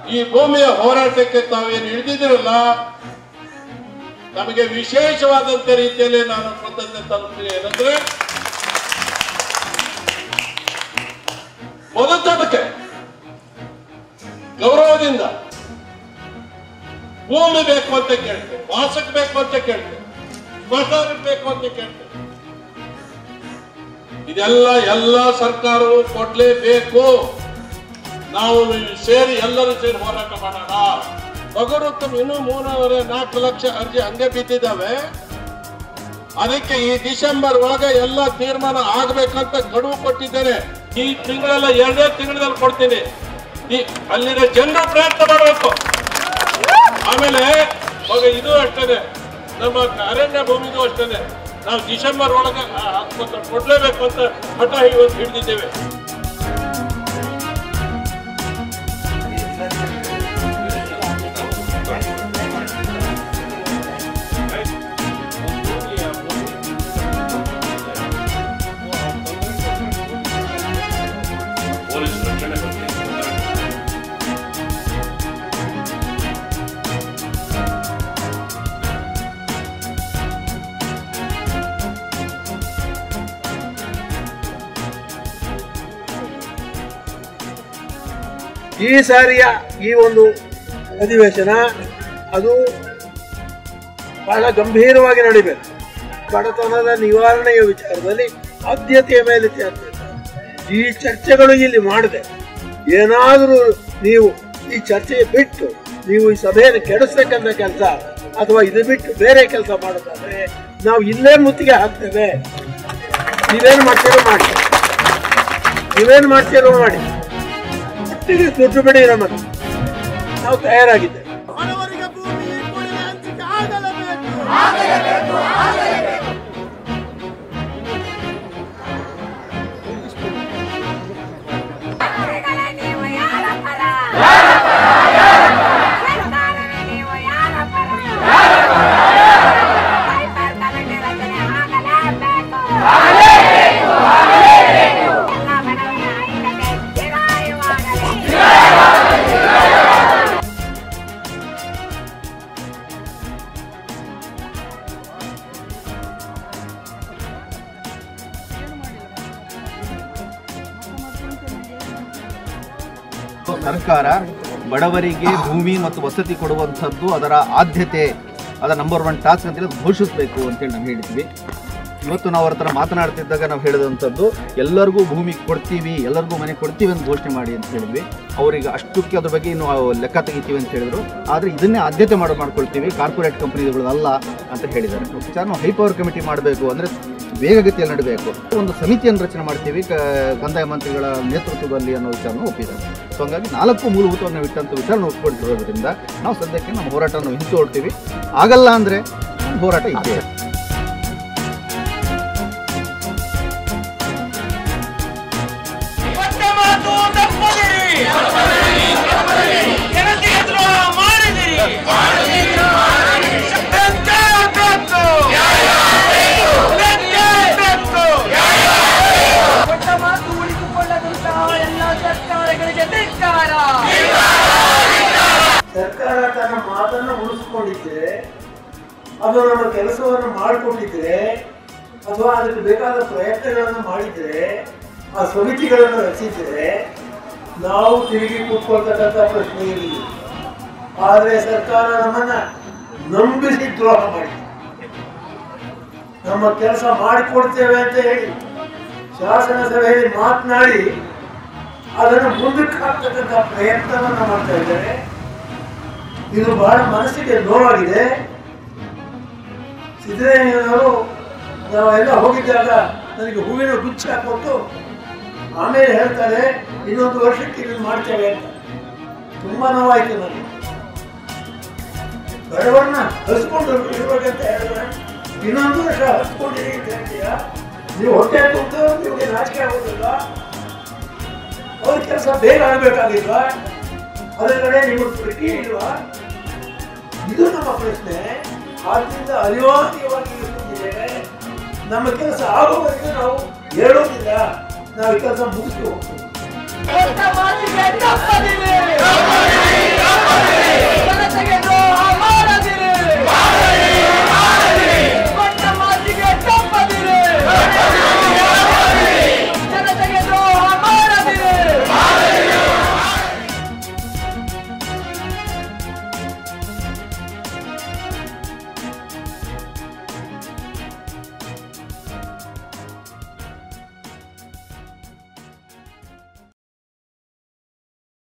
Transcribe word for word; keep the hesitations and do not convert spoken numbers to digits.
ಈ ಭೂಮಿಯ ಹೋರಾಟಕ್ಕೆ ತಾವೇನು ಹಿಡಿದಿದ್ರಲ್ಲ, ನಮಗೆ ವಿಶೇಷವಾದಂತ ರೀತಿಯಲ್ಲಿ ನಾನು ಕೃತಜ್ಞತೆ ತಲುಪ್ತೀನಿ. ಏನಂದ್ರೆ ಬದುಕೋದಕ್ಕೆ ಗೌರವದಿಂದ ಭೂಮಿ ಬೇಕು ಅಂತ ಕೇಳ್ತೇವೆ, ವಾಸಕ್ಕೆ ಬೇಕು ಅಂತ ಕೇಳ್ತೇವೆ, ಸ್ಮಶಾನಕ್ಕೆ ಬೇಕು ಅಂತ ಕೇಳ್ತೇವೆ. ಇದೆಲ್ಲ ಎಲ್ಲ ಸರ್ಕಾರವು ಕೊಡ್ಲೇಬೇಕು. ನಾವು ಸೇರಿ ಎಲ್ಲರೂ ಸೇರಿ ಹೋರಾಟ ಮಾಡೋಣ. ಬಗರುತ್ತು ಇನ್ನೂ ಮೂರುವರೆ ನಾಲ್ಕು ಲಕ್ಷ ಅರ್ಜಿ ಹಂಗೆ ಬಿದ್ದಿದ್ದಾವೆ. ಅದಕ್ಕೆ ಈ ಡಿಸೆಂಬರ್ ಒಳಗೆ ಎಲ್ಲ ತೀರ್ಮಾನ ಆಗ್ಬೇಕಂತ ಗಡುವು ಕೊಟ್ಟಿದ್ದೇನೆ. ಈ ತಿಂಗಳೆಲ್ಲ ಎರಡೇ ತಿಂಗಳಲ್ಲಿ ಕೊಡ್ತೀನಿ. ಈ ಅಲ್ಲಿನ ಜನರು ಪ್ರಯತ್ನ ಮಾಡಬೇಕು. ಆಮೇಲೆ ಇದು ಅಷ್ಟೇ, ನಮ್ಮ ಅರಣ್ಯ ಭೂಮಿಗೂ ಅಷ್ಟೇ ನಾವು ಡಿಸೆಂಬರ್ ಒಳಗೆ ಕೊಡ್ಲೇಬೇಕು ಅಂತ ಹಠ ಇವತ್ತು ಹಿಡಿದಿದ್ದೇವೆ. ಈ ಸಾರಿಯ ಈ ಒಂದು ಅಧಿವೇಶನ ಅದು ಬಹಳ ಗಂಭೀರವಾಗಿ ನಡೀಬೇಕು. ಬಡತನದ ನಿವಾರಣೆಯ ವಿಚಾರದಲ್ಲಿ ಆದ್ಯತೆಯ ಮೇಲೆ ಚರ್ಚೆ. ಈ ಚರ್ಚೆಗಳು ಇಲ್ಲಿ ಮಾಡದೆ ಏನಾದರೂ ನೀವು ಈ ಚರ್ಚೆ ಬಿಟ್ಟು ನೀವು ಈ ಸಭೆಯನ್ನು ಕೆಡಿಸ್ಬೇಕಂತ ಕೆಲಸ ಅಥವಾ ಇದು ಬಿಟ್ಟು ಬೇರೆ ಕೆಲಸ ಮಾಡೋದಾದ್ರೆ ನಾವು ಇಲ್ಲೇ ಮುತ್ತಿಗೆ ಹಾಕ್ತೇವೆ. ನೀವೇನು ಮಾಡ್ತೀರೋ ಮಾಡಿ, ನೀವೇನು ಮಾಡ್ತೀರೋ ಮಾಡಿ, ಒಟ್ಟಿಗೆ ದುಡ್ಡು ಬಿಡಿ ನಮ್ಮನ್ನು. ನಾವು ತಯಾರಾಗಿದ್ದೇವೆ. ಸರ್ಕಾರ ಬಡವರಿಗೆ ಭೂಮಿ ಮತ್ತು ವಸತಿ ಕೊಡುವಂಥದ್ದು ಅದರ ಆದ್ಯತೆ, ಅದರ ನಂಬರ್ ಒನ್ ಟಾಸ್ಕ್ ಅಂತೇಳಿ ಘೋಷಿಸಬೇಕು ಅಂತೇಳಿ ನಾವು ಹೇಳಿದ್ವಿ. ಇವತ್ತು ನಾವು ಅವ್ರ ಹತ್ರ ಮಾತನಾಡ್ತಿದ್ದಾಗ ನಾವು ಹೇಳಿದಂಥದ್ದು ಎಲ್ಲರಿಗೂ ಭೂಮಿ ಕೊಡ್ತೀವಿ, ಎಲ್ಲರಿಗೂ ಮನೆ ಕೊಡ್ತೀವಿ ಅಂತ ಘೋಷಣೆ ಮಾಡಿ ಅಂತ ಹೇಳಿದ್ವಿ. ಅವರಿಗೆ ಅಷ್ಟಕ್ಕೆ ಅದ್ರ ಬಗ್ಗೆ ಇನ್ನು ಲೆಕ್ಕ ತೆಗಿತೀವಿ ಅಂತ ಹೇಳಿದ್ರು. ಆದರೆ ಇದನ್ನೇ ಆದ್ಯತೆ ಮಾಡಿ ಮಾಡ್ಕೊಳ್ತೀವಿ, ಕಾರ್ಪೊರೇಟ್ ಕಂಪನಿಗಳಲ್ಲ ಅಂತ ಹೇಳಿದ್ದಾರೆ. ವಿಚಾರ ನಾವು ಹೈ ಪವರ್ ಕಮಿಟಿ ಮಾಡಬೇಕು, ಅಂದರೆ ವೇಗಗತಿಯಲ್ಲಿ ನಡಬೇಕು. ಒಂದು ಸಮಿತಿಯನ್ನು ರಚನೆ ಮಾಡ್ತೀವಿ ಕಂದಾಯ ಮಂತ್ರಿಗಳ ನೇತೃತ್ವದಲ್ಲಿ ಅನ್ನೋ ವಿಚಾರನ ಒಪ್ಪಿದ್ದಾರೆ. ಸೊ ಹಾಗಾಗಿ ನಾಲ್ಕು ಮೂಲಭೂತವನ್ನು ನಾವು ಇಟ್ಟಂಥ ವಿಚಾರ ಒಪ್ಪಿಕೊಂಡಿರೋದ್ರಿಂದ ನಾವು ಸದ್ಯಕ್ಕೆ ನಮ್ಮ ಹೋರಾಟವನ್ನು ಹಿಂದುಕೊಳ್ತೀವಿ. ಆಗಲ್ಲ ಅಂದರೆ ಹೋರಾಟ ಇದೆ. ಸರ್ಕಾರ ತನ್ನ ಮಾತನ್ನು ಉಳಿಸ್ಕೊಂಡಿದ್ರೆ, ಅದು ನಮ್ಮ ಕೆಲಸವನ್ನು ಮಾಡಿಕೊಂಡಿದ್ರೆ, ಅಥವಾ ಅದಕ್ಕೆ ಬೇಕಾದ ಪ್ರಯತ್ನಗಳನ್ನು ಮಾಡಿದ್ರೆ, ಆ ಸಮಿತಿಗಳನ್ನು ರಚಿಸಿದ್ರೆ ನಾವು ತಿರುಗಿ ಕೂತ್ಕೊಳ್ತಕ್ಕಂಥ ಪ್ರಶ್ನೆ ಇರಲಿಲ್ಲ. ಆದರೆ ಸರ್ಕಾರ ನಮ್ಮನ್ನ ನಂಬಿಸಿ ದ್ರೋಹ ಮಾಡಿ ನಮ್ಮ ಕೆಲಸ ಮಾಡಿಕೊಡ್ತೇವೆ ಅಂತ ಹೇಳಿ ಶಾಸನ ಸಭೆಯಲ್ಲಿ ಮಾತನಾಡಿ ಅದನ್ನು ಮುಂದಕ್ಕೆ ಹಾಕ್ತಕ್ಕಂಥ ಪ್ರಯತ್ನವನ್ನು ಮಾಡ್ತಾ ಇದ್ದಾರೆ. ಇದು ಬಹಳ ಮನಸ್ಸಿಗೆ ನೋವಾಗಿದೆ. ಸಿದ್ದರಾಮಯ್ಯನವರು ನಾವೆಲ್ಲ ಹೋಗಿದ್ದಾಗ ನನಗೆ ಹೂವಿನ ಗುಚ್ಛ ಕೊಟ್ಟು ಆಮೇಲೆ ಹೇಳ್ತಾರೆ ಇನ್ನೊಂದು ವರ್ಷಕ್ಕೆ ಇದನ್ನು ಮಾಡ್ತೇವೆ ಅಂತ. ತುಂಬಾ ನೋವಾಯ್ತು ನನಗೆ. ಬಡವರನ್ನ ಹಸ್ಕೊಂಡು ಇರ್ಬೇಕಂತ ಹೇಳಿದ್ರೆ ಇನ್ನೊಂದು ವರ್ಷ ಹಸ್ಕೊಂಡಿರಿ ಅಂತ ಹೇಳ್ತೀಯ. ನೀವು ಹೊಟ್ಟೆ ತುಂಬ ನಿಮಗೆ ನಾಚಿಕೆ ಆಗೋದಿಲ್ವಾ? ಅವ್ರ ಕೆಲಸ ಬೇಗ ಆಗಬೇಕಾಗಿಲ್ವಾ? ಅದರ ಕಡೆ ನಿಮಗೆ ಪ್ರತಿ ಇಲ್ವಾ? ಇದು ನಮ್ಮ ಪ್ರಶ್ನೆ. ಆದ್ದರಿಂದ ಅನಿವಾರ್ಯವಾಗಿ ಇರುತ್ತಿದ್ದೇವೆ. ನಮ್ಮ ಕೆಲಸ ಆಗುವವರೆಗೂ ನಾವು ಹೇಳೋದಿಲ್ಲ, ನಾವು ಈ ಕೆಲಸ ಮುಗಿಸ್ತು ಹೋಗ್ತೀವಿ. ಕೊಟ್ಟ ಮಾತಿಗೆ ತಪ್ಪದಿರಿ.